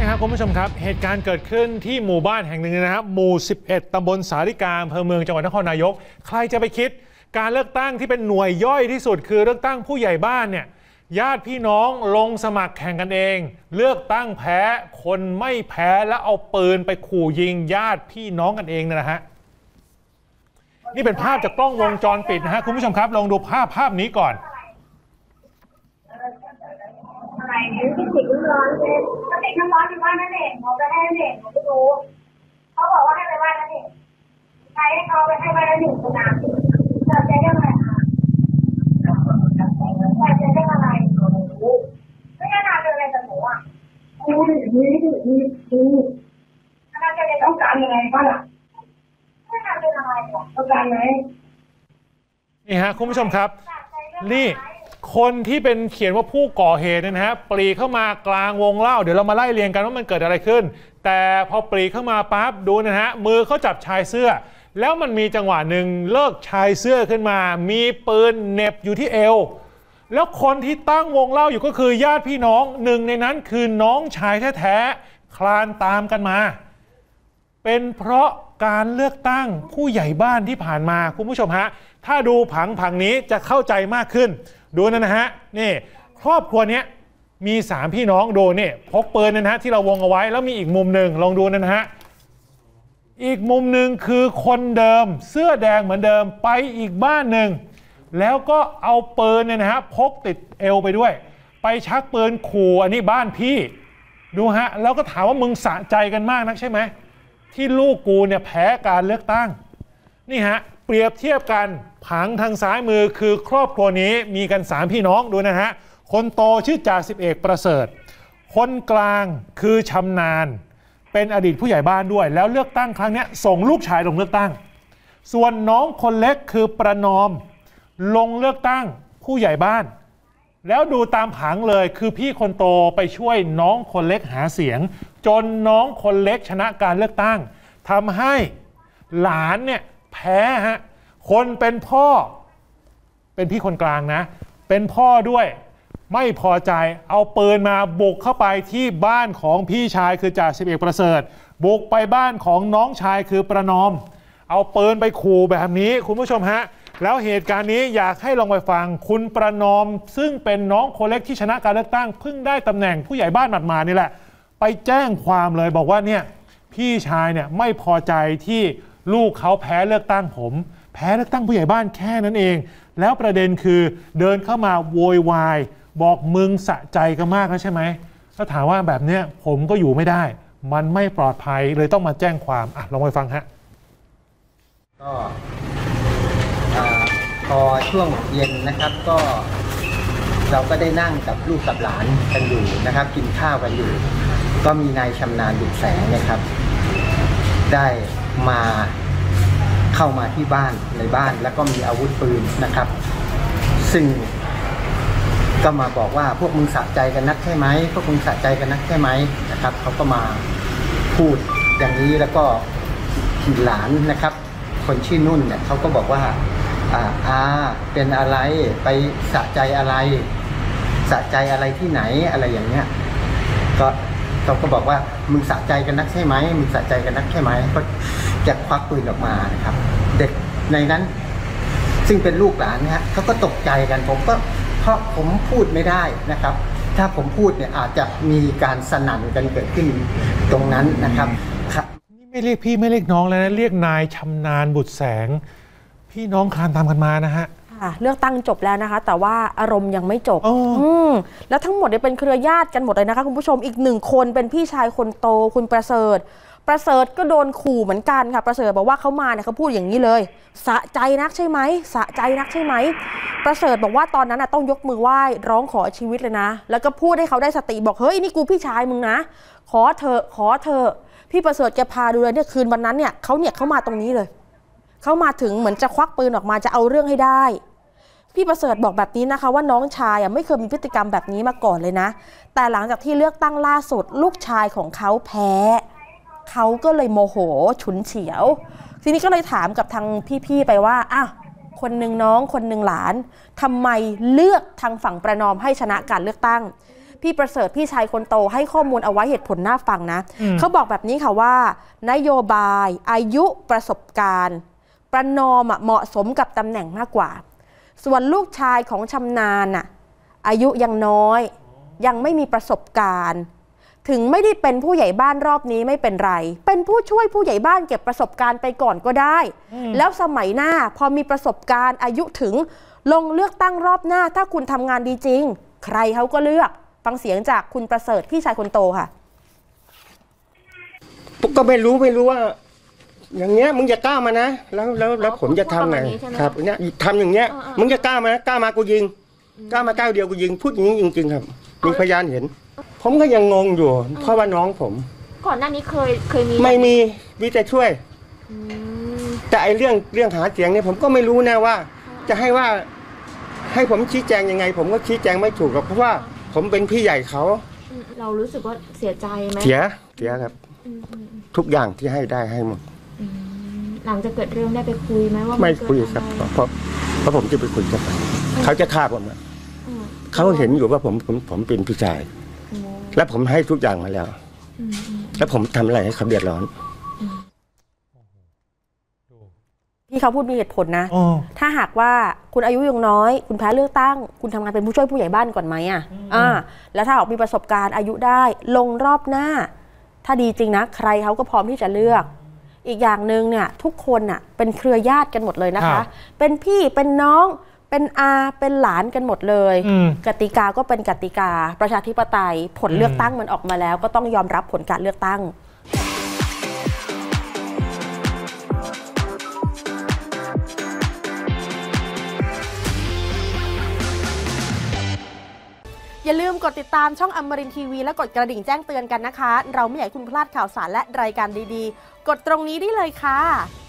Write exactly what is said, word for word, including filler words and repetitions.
นี่ครับคุณผู้ชมครับเหตุการณ์เกิดขึ้นที่หมู่บ้านแห่งหนึ่งนะครับหมู่สิบเอ็ดตำบลสาริกาอำเภอเมืองจังหวัดนครนายกใครจะไปคิดการเลือกตั้งที่เป็นหน่วยย่อยที่สุดคือเลือกตั้งผู้ใหญ่บ้านเนี่ยญาติพี่น้องลงสมัครแข่งกันเองเลือกตั้งแพ้คนไม่แพ้แล้วเอาปืนไปขู่ยิงญาติพี่น้องกันเองนะฮะนี่เป็นภาพจากกล้องวงจรปิดนะฮะคุณผู้ชมครับลองดูภาพภาพนี้ก่อนอะไรเนี่ยที่ติดร้อนเลยก็ติดน้ำร้อนอยู่บ้านนั่นเองเขาไปให้เด็กเขาไปดูเขาบอกว่าให้ไปบ้านนั่นเองใครให้เขาไปให้บ้านนั่นเองสนามจะใจได้ไหมคะจะใจได้อะไรไม่น่าทำอะไรกับหนูอ่ะนี่นี่นี่นี่น่าจะต้องการยังไงบ้างล่ะไม่น่าเป็นอะไรหรอกต้องการไหมนี่ฮะคุณผู้ชมครับนี่คนที่เป็นเขียนว่าผู้ก่อเหตุนะฮะปรีเข้ามากลางวงเล่าเดี๋ยวเรามาไล่เรียงกันว่ามันเกิดอะไรขึ้นแต่พอปรีเข้ามาปั๊บดูนะฮะมือเขาจับชายเสื้อแล้วมันมีจังหวะหนึ่งเลิกชายเสื้อขึ้นมามีปืนเหน็บอยู่ที่เอวแล้วคนที่ตั้งวงเล่าอยู่ก็คือญาติพี่น้องหนึ่งในนั้นคือน้องชายแท้ๆคลานตามกันมาเป็นเพราะการเลือกตั้งผู้ใหญ่บ้านที่ผ่านมาคุณผู้ชมฮะถ้าดูผังผังนี้จะเข้าใจมากขึ้นดูนะนะฮะนี่ครอบครัวนี้มีสามพี่น้องดูนี่พกปืนนะฮะที่เราวงเอาไว้แล้วมีอีกมุมหนึ่งลองดูนะฮะอีกมุมหนึ่งคือคนเดิมเสื้อแดงเหมือนเดิมไปอีกบ้านหนึ่งแล้วก็เอาปืนเนี่ยนะฮะพกติดเอวไปด้วยไปชักปืนขู่อันนี้บ้านพี่ดูฮะแล้วก็ถามว่ามึงสะใจกันมากนักใช่ไหมที่ลูกกูเนี่ยแพ้การเลือกตั้งนี่ฮะเปรียบเทียบกันผังทางซ้ายมือคือครอบครัวนี้มีกันสามพี่น้องดูนะฮะคนโตชื่อจ่าสิบเอกประเสริฐคนกลางคือชำนาญเป็นอดีตผู้ใหญ่บ้านด้วยแล้วเลือกตั้งครั้งนี้ส่งลูกชายลงเลือกตั้งส่วนน้องคนเล็กคือประนอมลงเลือกตั้งผู้ใหญ่บ้านแล้วดูตามผังเลยคือพี่คนโตไปช่วยน้องคนเล็กหาเสียงจนน้องคนเล็กชนะการเลือกตั้งทำให้หลานเนี่ยแพ้ฮะคนเป็นพ่อเป็นพี่คนกลางนะเป็นพ่อด้วยไม่พอใจเอาปืนมาบุกเข้าไปที่บ้านของพี่ชายคือจ่าสิบเอกประเสริฐบุกไปบ้านของน้องชายคือประนอมเอาปืนไปขู่แบบนี้คุณผู้ชมฮะแล้วเหตุการณ์นี้อยากให้ลองไปฟังคุณประนอมซึ่งเป็นน้องคนเล็กที่ชนะการเลือกตั้งเพิ่งได้ตำแหน่งผู้ใหญ่บ้านหมาดๆนี่แหละไปแจ้งความเลยบอกว่าเนี่ยพี่ชายเนี่ยไม่พอใจที่ลูกเขาแพ้เลือกตั้งผมแพ้เลือกตั้งผู้ใหญ่บ้านแค่นั้นเองแล้วประเด็นคือเดินเข้ามาโวยวายบอกมึงสะใจกันมากแล้วใช่ไหมถ้าถามว่าแบบเนี้ยผมก็อยู่ไม่ได้มันไม่ปลอดภัยเลยต้องมาแจ้งความอ่ะลองไปฟังฮะก็พอช่วงเย็นนะครับก็เราก็ได้นั่งกับลูกกับหลานกันอยู่นะครับกินข้าวกันอยู่ก็มีนายชำนาญดุจแสงนะครับได้มาเข้ามาที่บ้านในบ้านแล้วก็มีอาวุธปืนนะครับซึ่งก็มาบอกว่าพวกมึงสะใจกันนักใช่ไหมพวกมึงสะใจกันนักใช่ไหมนะครับเขาก็มาพูดอย่างนี้แล้วก็ที่หลานนะครับคนชื่อนุ่นเนี่ยเขาก็บอกว่าอ่าอาเป็นอะไรไปสะใจอะไรสะใจอะไรที่ไหนอะไรอย่างเงี้ยก็เขาก็บอกว่ามึงสะใจกันนักใช่ไหมมึงสะใจกันนักใช่ไหมก็จะควักปืนออกมานะครับเด็กในนั้นซึ่งเป็นลูกหลานนะฮะเขาก็ตกใจกันผมก็เพราะผมพูดไม่ได้นะครับถ้าผมพูดเนี่ยอาจจะมีการสนั่นกันเกิดขึ้นตรงนั้นนะครับนี่ไม่เรียกพี่ไม่เรียกน้องแล้วนะเรียกนายชำนาญบุตรแสงพี่น้องคลานตามกันมานะฮะเลือกตั้งจบแล้วนะคะแต่ว่าอารมณ์ยังไม่จบอืมแล้วทั้งหมดเนี่ยเป็นเครือญาติกันหมดเลยนะคะคุณผู้ชมอีกหนึ่งคนเป็นพี่ชายคนโตคุณประเสริฐประเสริฐก็โดนขู่เหมือนกันค่ะประเสริฐบอกว่าเขามาเนี่ยเขาพูดอย่างนี้เลยสะใจนักใช่ไหมสะใจนักใช่ไหมประเสริฐบอกว่าตอนนั้นต้องยกมือไหว้ร้องขอชีวิตเลยนะแล้วก็พูดให้เขาได้สติบอกเฮ้ยนี่กูพี่ชายมึงนะขอเถอะขอเถอะพี่ประเสริฐแกพาดูเลยเนี่ยคืนวันนั้นเนี่ยเขาเนี่ยเขามาตรงนี้เลยเขามาถึงเหมือนจะควักปืนออกมาจะเอาเรื่องให้ได้พี่ประเสริฐบอกแบบนี้นะคะว่าน้องชายไม่เคยมีพฤติกรรมแบบนี้มาก่อนเลยนะแต่หลังจากที่เลือกตั้งล่าสุดลูกชายของเขาแพ้เขาก็เลยโมโหฉุนเฉียวทีนี้ก็เลยถามกับทางพี่ๆไปว่าอ่ะคนหนึ่งน้องคนหนึ่งหลานทำไมเลือกทางฝั่งประนอมให้ชนะการเลือกตั้งพี่ประเสริฐพี่ชายคนโตให้ข้อมูลเอาไว้เหตุผลน่าฟังนะเขาบอกแบบนี้ค่ะว่านโยบายอายุประสบการณ์ประนอมเหมาะสมกับตำแหน่งมากกว่าส่วนลูกชายของชำนาญน่ะอายุยังน้อยยังไม่มีประสบการณ์ถึงไม่ได้เป็นผู้ใหญ่บ้านรอบนี้ไม่เป็นไรเป็นผู้ช่วยผู้ใหญ่บ้านเก็บประสบการณ์ไปก่อนก็ได้แล้วสมัยหน้าพอมีประสบการณ์อายุถึงลงเลือกตั้งรอบหน้าถ้าคุณทำงานดีจริงใครเขาก็เลือกฟังเสียงจากคุณประเสริฐพี่ชายคนโตค่ะก็ไม่รู้ไม่รู้ว่าอย่างเงี้ยมึงจะกล้ามานะแล้วแล้วแล้วผมจะทำไงครับเนี่ยทำอย่างเงี้ยมึงจะกล้ามานะกล้ามากูยิงกล้ามาก้าวเดียวกูยิงพูดอย่างนี้จริงๆครับมีพยานเห็นผมก็ยังงงอยู่เพราะว่าน้องผมก่อนหน้านี้เคยเคยมีไม่มีมีแต่ช่วยแต่ไอเรื่องเรื่องหาเสียงเนี่ยผมก็ไม่รู้นะว่าจะให้ว่าให้ผมชี้แจงยังไงผมก็ชี้แจงไม่ถูกหรอกเพราะว่าผมเป็นพี่ใหญ่เขาเรารู้สึกว่าเสียใจไหมเสียเสียครับทุกอย่างที่ให้ได้ให้หมดหลังจากเกิดเรื่องได้ไปคุยไหมว่าไม่คุยครับเพราะเพราะผมจะไปคุยกับเขาเขาจะฆ่าผมนะเขาเห็นอยู่ว่าผมผมผมเป็นพี่ชายและผมให้ทุกอย่างมาแล้วแล้วผมทำอะไรให้เขาเดือดร้อนพี่เขาพูดมีเหตุผลนะถ้าหากว่าคุณอายุยังน้อยคุณแพ้เลือกตั้งคุณทำงานเป็นผู้ช่วยผู้ใหญ่บ้านก่อนไหมอ่ะอ่าแล้วถ้าออกมีประสบการณ์อายุได้ลงรอบหน้าถ้าดีจริงนะใครเขาก็พร้อมที่จะเลือกอีกอย่างหนึ่งเนี่ยทุกคนน่ะเป็นเครือญาติกันหมดเลยนะคะเป็นพี่เป็นน้องเป็นอาเป็นหลานกันหมดเลยกติกาก็เป็นกติกาประชาธิปไตยผลเลือกตั้งมันออกมาแล้วก็ต้องยอมรับผลการเลือกตั้งอย่าลืมกดติดตามช่องอมรินทร์ทีวีและกดกระดิ่งแจ้งเตือนกันนะคะเราไม่อยากให้คุณพลาดข่าวสารและรายการดีๆกดตรงนี้ได้เลยค่ะ